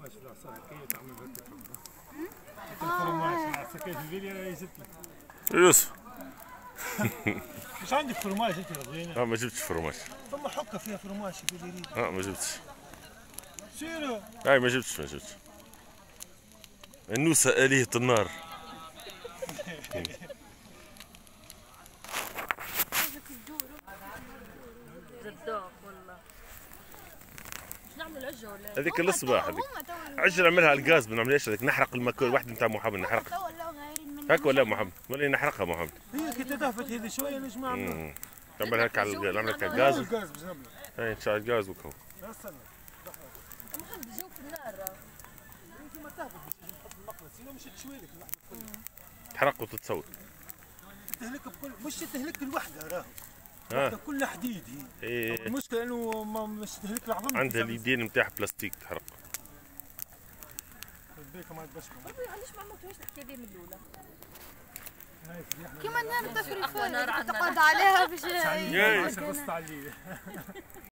الفرماج في العصا هكايا تعمل هكا الفرماج العصا كاين في بالي انا جبت يوسف. مش عندك فرماج انت رضينا؟ ما جبتش فرماج. ثم حكه فيها فرماج في بالي. ما جبتش. سيرو. ما جبتش. النوسة آلهة النار. زبدوك والله. مش نعمل عجة ولا هذيك الصباح هذيك عجة نعملها على الغاز، ما نعملهاش هذيك، نحرق الماكول واحد نتاع محمد نحرقها. هاك ولا محمد؟ ولا نحرقها محمد؟ هي كي تدافت هذه شويه نجم نعملها. تعملها هكا نعملها كغاز. الغاز باش نعملها. اي نشعل الغاز وكو. استنى. محمد جو في النار. انت ما تهبط باش نحط المقله، سينو مش تشوي لك اللحمه كلها. تحرق وتتسوى. تهلك بكل مش تهلك الوحده راهو. الوحده كلها حديد هي. إيه. المشكله انه مش تهلك العظم. عندها اليدين نتاعها بلاستيك تحرق. بيك ما تبشر. علاش ما عملتوهاش الحكايه دي من الاولى؟ كيما النار تفرق تقعد عليها باش